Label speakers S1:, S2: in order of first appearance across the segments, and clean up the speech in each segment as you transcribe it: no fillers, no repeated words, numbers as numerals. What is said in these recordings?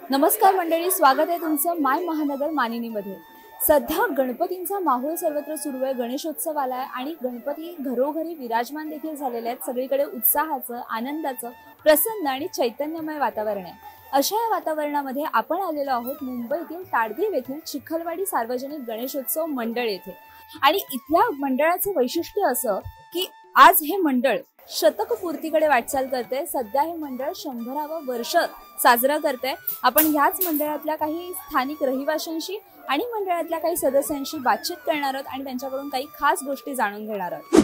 S1: नमस्कार मंडळी, स्वागत आहे तुमचं माय महानगर मानिनीमध्ये। सध्या गणपतींचा माहोल सर्वत्र सुरू आहे, गणेशोत्सव आलाय आणि गणपती घरोघरी विराजमान देखील झालेले आहेत। सगळीकडे उत्साहाचं, आनंदाचं, प्रसन्न आणि चैतन्यमय वातावरण आहे। अशा या वातावरणामध्ये आपण आलेलो आहोत मुंबईतील ताडदेव येथील चिखलवाडी सार्वजनिक गणेशोत्सव मंडळ येथे। आणि इथल्या मंडळाचे वैशिष्ट्य असं की आज हे मंडळ शतकपूर्तीकडे वाटचाल करते। सध्या हे मंडळ 100वे वर्ष साजरा करते। आपण ह्याच मंडळातल्या काही स्थानिक रहिवाशांशी आणि मंडळातल्या काही सदस्यांशी बातचीत करणार आहोत आणि त्यांच्याकडून काही खास गोष्टी जाणून घेणार आहोत।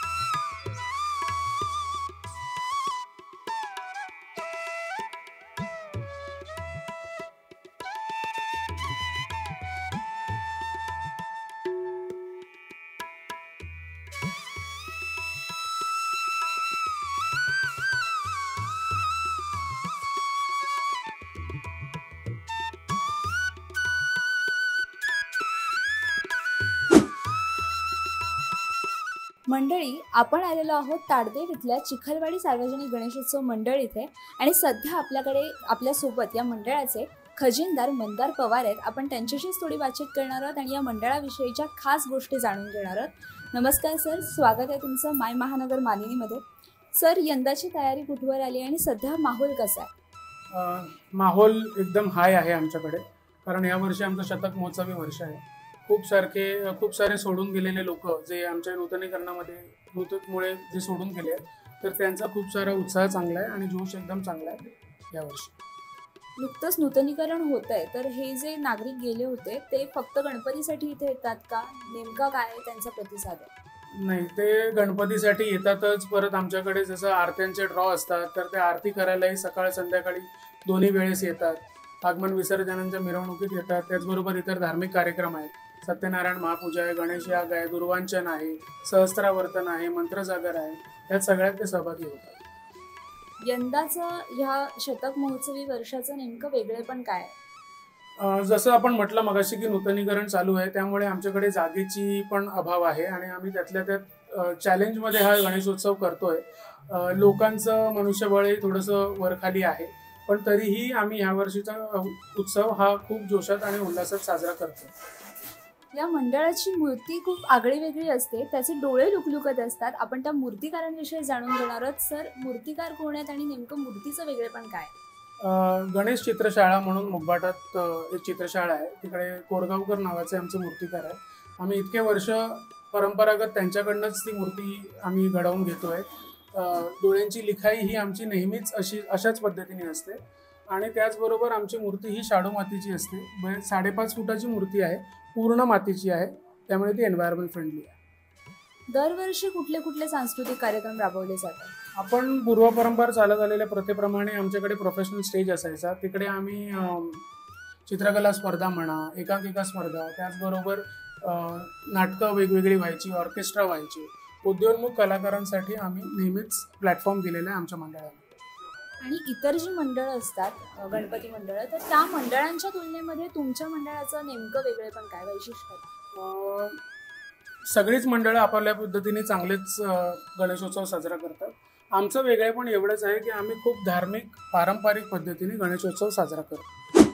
S1: मंडळी, आपण आलेलो आहोत ताडदेव इथल्या चिखलवाडी सार्वजनिक गणेशोत्सव मंडळ इथे आणि सध्या आपल्या सोबत या मंडळाचे खजिनदार मंदार पवार आहेत। आपण त्यांच्याशीच थोडी बातचीत करणार आहोत आणि या मंडळाविषयीच्या खास गोष्टी जाणून घेणार आहोत। नमस्कार सर, स्वागत आहे तुमचं माय महानगर मानिनीमध्ये। सर, यंदाची तयारी कुठवर आली आणि सध्या माहोल कसा आहे?
S2: माहोल एकदम हाय आहे आमच्याकडे, कारण या वर्षी आमचं शतक महोत्सवी वर्ष आहे। खूप सारे सोडून गेलेले लोक जे आमच्या नूतनीकरणामुळे जे सोडून गेले तर त्यांचा खूप सारा उत्साह चांगला आहे आणि जोश एकदम चांगला आहे यावर्षी।
S1: नुकतंच नूतनीकरण होत आहे, तर हे जे नागरिक गेले होते ते फक्त गणपतीसाठी इथे येतात का? नेमका काय त्यांचा प्रतिसाद आहे?
S2: नाही, ते गणपतीसाठी येतातच, परत आमच्याकडे जसं आरत्यांचे ड्रॉ असतात तर ते आरती करायलाही सकाळ संध्याकाळी दोन्ही वेळेस येतात। आगमन विसर्जनांच्या मिरवणुकीत येतात, त्याचबरोबर इतर धार्मिक कार्यक्रम आहेत। सत्यनारायण महापूजा आहे, गणेश याग आहे, दुर्वांचन आहे, सहस्त्रावर्तन आहे, मंत्रजागर आहे, यात सगळ्यात ते सहभागी होतात।
S1: यंदाचं ह्या शतक महोत्सवी वर्षाचं नेमकं वेगळेपण काय आहे?
S2: जसं आपण म्हटलं मगाशी की नूतनीकरण चालू आहे, त्यामुळे आमच्याकडे जागेची पण अभाव आहे आणि आम्ही त्यातल्या त्यात चॅलेंजमध्ये हा गणेशोत्सव करतोय। लोकांचं मनुष्यबळही थोडंसं वरखाली आहे, पण तरीही आम्ही ह्या वर्षीचा उत्सव हा खूप जोशात आणि उल्हासात साजरा करतो।
S1: या मंडळाची मूर्ती खूप आगळी वेगळी असते, त्याचे डोळे लुकलुकत असतात। आपण त्या मूर्तिकारांविषयी जाणून घेणार आहोत। सर, मूर्तिकार कोण आहेत आणि नेमकं मूर्तीचं वेगळेपण काय?
S2: गणेश चित्रशाळा म्हणून मुंबाटात एक चित्रशाळा आहे, तिकडे कोरगावकर नावाचे आमचे मूर्तिकार आहे। आम्ही इतके वर्ष परंपरागत त्यांच्याकडनंच ती मूर्ती आम्ही घडवून घेतोय। डोळ्यांची लिखाई ही आमची नेहमीच अशाच पद्धतीने असते आणि त्याचबरोबर आमची मूर्ती ही शाडू मातीची असते। 5.5 फुटाची मूर्ती आहे, पूर्ण मातीची आहे, त्यामुळे ती एन्व्हायरमेंट फ्रेंडली आहे।
S1: दरवर्षी कुठले सांस्कृतिक कार्यक्रम राबवले जातात?
S2: आपण पूर्वपरंपरा चालत आलेल्या प्रथेप्रमाणे आमच्याकडे प्रोफेशनल स्टेज असायचा, तिकडे आम्ही चित्रकला स्पर्धा म्हणा, एकांकिका स्पर्धा, त्याचबरोबर नाटकं वेगवेगळी व्हायची, ऑर्केस्ट्रा व्हायची। उद्योन्मुख कलाकारांसाठी आम्ही नेहमीच प्लॅटफॉर्म दिलेला आहे आमच्या मंडळाने।
S1: आणि इतर जी मंडळं असतात, गणपती मंडळं, तर त्या मंडळांच्या तुलनेमध्ये तुमच्या मंडळाचं नेमकं वेगळेपण काय, वैशिष्ट्य?
S2: सगळीच मंडळं आपापल्या पद्धतीने चांगलेच गणेशोत्सव साजरा करतात। आमचं वेगळेपण एवढंच आहे की आम्ही खूप धार्मिक पारंपरिक पद्धतीने गणेशोत्सव साजरा करतो।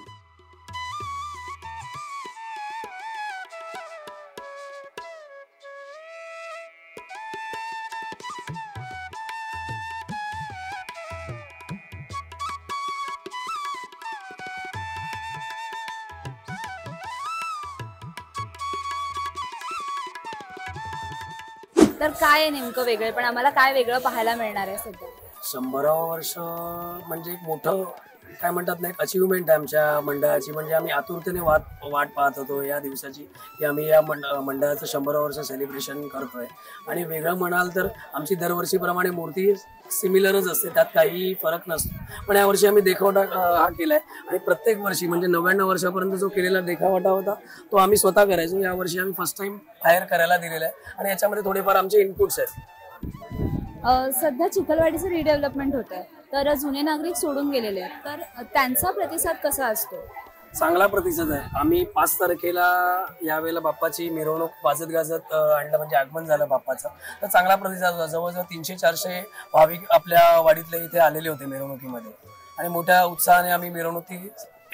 S1: तर काय आहे नेमकं वेगळेपण? आम्हाला काय वेगळं पाहायला मिळणार आहे सध्या?
S3: 100वे वर्ष म्हणजे एक मोठं काय म्हणतात ना, एक अचिव्हमेंट आहे आमच्या मंडळाची। म्हणजे आम्ही आतुरतेने वाट पाहत होतो या दिवसाची की आम्ही या मंडळाचं 100वे वर्ष सेलिब्रेशन करतोय। आणि वेगळं म्हणाल तर आमची दरवर्षीप्रमाणे मूर्ती सिमिलरच असते, त्यात काही फरक नसतो। पण यावर्षी आम्ही देखावटा हा केलाय आणि प्रत्येक वर्षी म्हणजे 99 वर्षापर्यंत जो केलेला देखावटा होता तो आम्ही स्वतः करायचो। यावर्षी आम्ही फर्स्ट टाइम बाहेर करायला दिलेला आहे आणि याच्यामध्ये थोडेफार आमचे इनपुट्स आहेत।
S1: सध्या चिखलवाडीचं रिडेव्हलपमेंट होत आहे, तर जुने नागरिक सोडून गेलेले आहेत, तर त्यांचा प्रतिसाद कसा असतो?
S3: चांगला प्रतिसाद आहे। आम्ही 5 तारखेला यावेळेला बाप्पाची मिरवणूक वाजत गाजत आणलं, म्हणजे आगमन झालं बाप्पाचं, तर चांगला प्रतिसाद होता। जवळजवळ 300-400 भाविक आपल्या वाडीतले इथे आलेले होते मिरवणुकीमध्ये आणि मोठ्या उत्साहाने आम्ही मिरवणुकी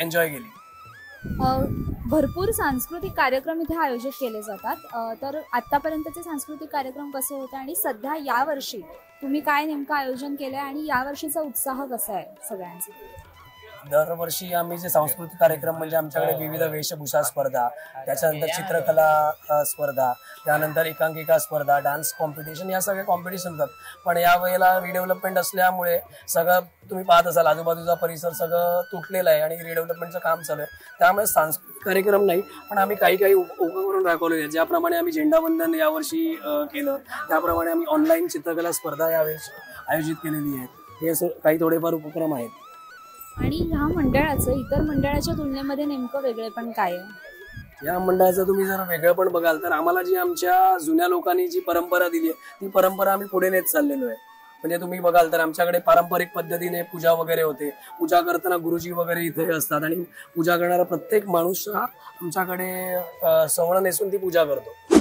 S3: एन्जॉय केली.
S1: भरपूर सांस्कृतिक कार्यक्रम इथे आयोजित केले जातात, तर आतापर्यंतचे सांस्कृतिक कार्यक्रम कसे होते आणि सध्या यावर्षी तुम्ही काय नेमकं आयोजन केलंय आणि यावर्षीचा उत्साह कसा आहे सगळ्यांचा?
S3: दरवर्षी आम्ही जे सांस्कृतिक कार्यक्रम म्हणजे आमच्याकडे विविध वेशभूषा स्पर्धा, त्याच्यानंतर चित्रकला स्पर्धा, त्यानंतर एकांकिका स्पर्धा, डान्स कॉम्पिटिशन, या सगळे कॉम्पिटिशन होतात. पण यावेळेला रिडेव्हलपमेंट असल्यामुळे सगळं तुम्ही पाहत असाल आजूबाजूचा परिसर सगळं तुटलेलं आहे आणि रिडेव्हलपमेंटचं काम चालू आहे. त्यामुळे सांस्कृतिक कार्यक्रम नाही, पण आम्ही काही उभं करून दाखवलेले आहेत. ज्याप्रमाणे आम्ही झेंडावंदन यावर्षी केलं, त्याप्रमाणे आम्ही ऑनलाईन चित्रकला स्पर्धा यावेळी आयोजित केलेली आहेत. हे असं काही थोडेफार उपक्रम आहेत.
S1: आणि ह्या मंडळाचं इतर मंडळाच्या तुलनेमध्ये नेमकं वेगळेपण काय आहे?
S3: या मंडळाचं तुम्ही जर वेगळं पण बघाल तर आम्हाला जी आमच्या जुन्या लोकांनी जी परंपरा दिली आहे ती परंपरा आम्ही पुढे नेत चाललेलो आहे. म्हणजे तुम्ही बघाल तर आमच्याकडे पारंपरिक पद्धतीने पूजा वगैरे होते. पूजा करताना गुरुजी वगैरे इथे असतात आणि पूजा करणारा प्रत्येक माणूस हा आमच्याकडे सवर्ण नेसून ती पूजा करतो.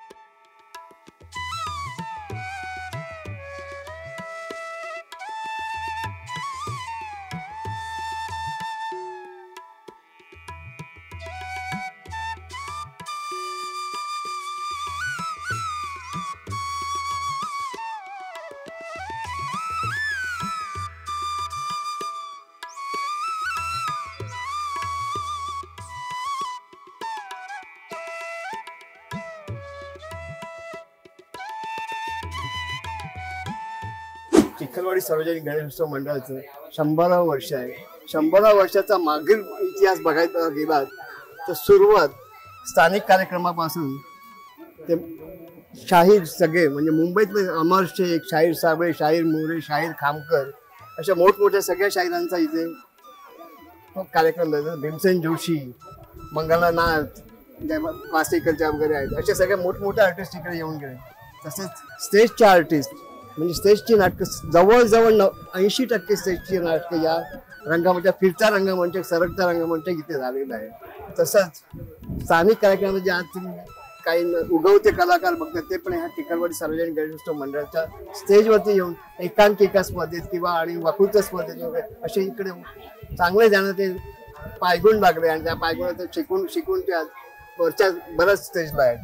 S4: चिखलवाडी सार्वजनिक गणेशोत्सव मंडळाचं 100 वर्ष आहे. 100 वर्षाचा मागील इतिहास बघायला गेला तर सुरुवात स्थानिक कार्यक्रमापासून ते शाहीर सगळे म्हणजे मुंबईतले अमर शेख, शाहीर साबळे, शाहीर मोरे, शाहीर खामकर अशा मोठमोठ्या सगळ्या शाहिरांचा इथे कार्यक्रम झाला. भीमसेन जोशी, मंगला नाथ, क्लासिकलच्या वगैरे आहेत अशा सगळ्या मोठमोठ्या आर्टिस्ट इकडे येऊन गेले. तसेच स्टेजचे आर्टिस्ट म्हणजे स्टेजची नाटकं जवळजवळ 80% स्टेजची नाटकं या रंगमंच, फिरता रंगमंच, सरकता रंगमंच इथे झालेला आहे. तसंच स्थानिक कार्यक्रमामध्ये आज तुम्ही काही उगवते कलाकार बघतात ते पण ह्या चिखलवाडी सार्वजनिक गणेशोत्सव मंडळाच्या स्टेजवरती येऊन एकांकिका स्पर्धेत किंवा आणि वक्तृत्व स्पर्धेत वगैरे असे इकडे चांगले जाणं ते पायगुण लागले आणि त्या पायगुणात शिकून ते वरच्या बऱ्याच स्टेजला आहेत.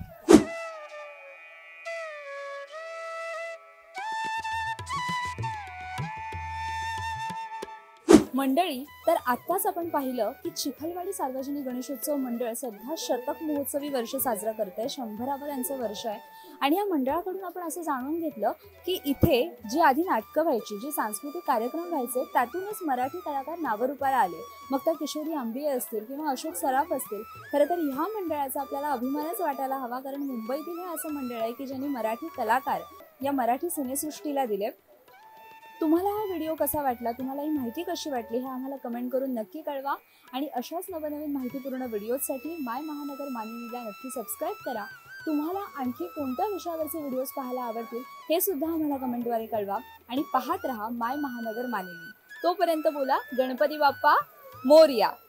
S1: मंडळी, तर आत्ताच आपण पाहिलं की चिखलवाडी सार्वजनिक गणेशोत्सव मंडळ सध्या शतक महोत्सवी वर्ष साजरा करत आहे. 100वर यांचं वर्ष आहे आणि या मंडळाकडून आपण असं जाणून घेतलं की इथे जी आधी नाटकं व्हायची, जे सांस्कृतिक कार्यक्रम व्हायचे, त्यातूनच मराठी कलाकार नावारूपाला आले. मग त्या किशोरी आंबिये असतील किंवा अशोक सराफ असतील. खरं तर ह्या मंडळाचा आपल्याला अभिमानच वाटायला हवा, कारण मुंबईतील हे असं मंडळ आहे की ज्यांनी मराठी कलाकार या मराठी सिनेसृष्टीला दिले. तुम्हाला हा व्हिडिओ कसा वाटला, तुम्हाला ही माहिती कशी वाटली हे आम्हाला कमेंट करून नक्की कळवा. आणि अशाच नवनवीन माहितीपूर्ण व्हिडिओजसाठी माय महानगर मानिनीला नक्की सबस्क्राईब करा. तुम्हाला आणखी कोणत्या विषयावरचे व्हिडिओज पाहायला आवडतील हे सुद्धा आम्हाला कमेंटद्वारे कळवा. आणि पाहत रहा माय महानगर मानिनी. तोपर्यंत बोला गणपती बाप्पा मोरया.